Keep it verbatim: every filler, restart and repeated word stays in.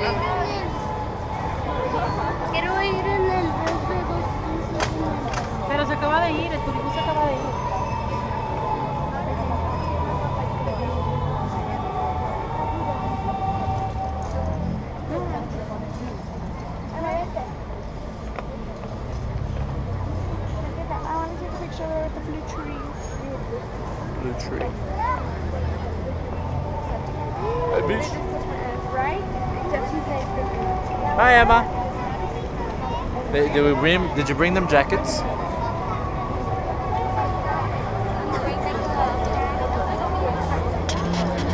Quiero ir en el bus de dos. Pero se acaba de ir, el turibús se acaba de ir. I want to take a picture of the blue trees. Blue tree. Hey, bitch. Right? Hi, Emma. Did, did we bring? Did you bring them jackets?